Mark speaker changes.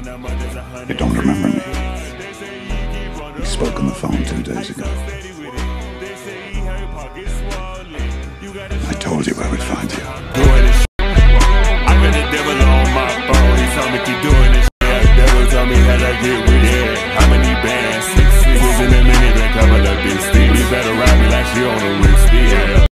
Speaker 1: You don't remember me. We spoke on the phone 2 days ago. I told you where we'd find you.